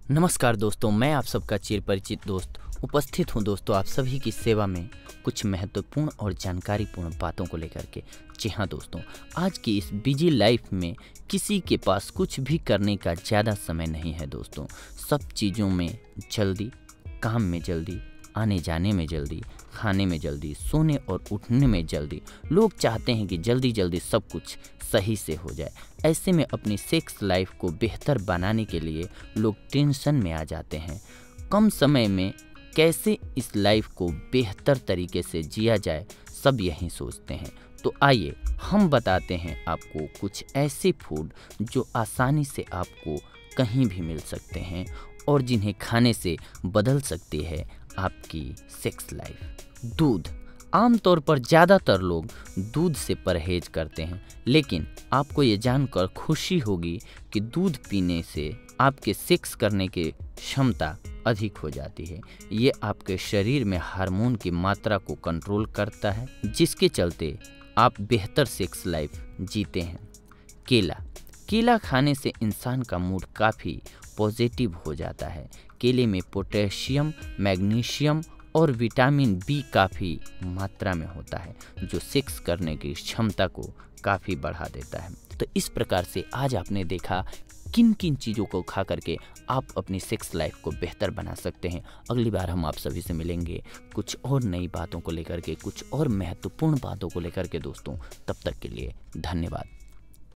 नमस्कार दोस्तों, मैं आप सबका चिर परिचित दोस्त उपस्थित हूं दोस्तों आप सभी की सेवा में कुछ महत्वपूर्ण और जानकारीपूर्ण बातों को लेकर के। जी हाँ दोस्तों, आज की इस बिजी लाइफ में किसी के पास कुछ भी करने का ज़्यादा समय नहीं है दोस्तों। सब चीज़ों में जल्दी, काम में जल्दी, आने जाने में जल्दी, खाने में जल्दी, सोने और उठने में जल्दी। लोग चाहते हैं कि जल्दी जल्दी सब कुछ सही से हो जाए। ऐसे में अपनी सेक्स लाइफ को बेहतर बनाने के लिए लोग टेंशन में आ जाते हैं। कम समय में कैसे इस लाइफ को बेहतर तरीके से जिया जाए, सब यही सोचते हैं। तो आइए हम बताते हैं आपको कुछ ऐसे फूड जो आसानी से आपको कहीं भी मिल सकते हैं और जिन्हें खाने से बदल सकती है आपकी सेक्स लाइफ। दूध। आमतौर पर ज़्यादातर लोग दूध से परहेज करते हैं, लेकिन आपको ये जानकर खुशी होगी कि दूध पीने से आपके सेक्स करने की क्षमता अधिक हो जाती है। ये आपके शरीर में हार्मोन की मात्रा को कंट्रोल करता है, जिसके चलते आप बेहतर सेक्स लाइफ जीते हैं। केला। केला खाने से इंसान का मूड काफ़ी पॉजिटिव हो जाता है। केले में पोटेशियम, मैग्नीशियम और विटामिन बी काफ़ी मात्रा में होता है, जो सेक्स करने की क्षमता को काफ़ी बढ़ा देता है। तो इस प्रकार से आज आपने देखा किन किन चीज़ों को खा करके आप अपनी सेक्स लाइफ को बेहतर बना सकते हैं। अगली बार हम आप सभी से मिलेंगे कुछ और नई बातों को लेकर के, कुछ और महत्वपूर्ण बातों को लेकर के दोस्तों। तब तक के लिए धन्यवाद।